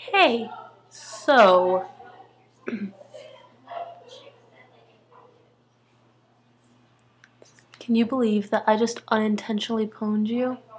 Hey, so, can you believe that I just unintentionally pwned you?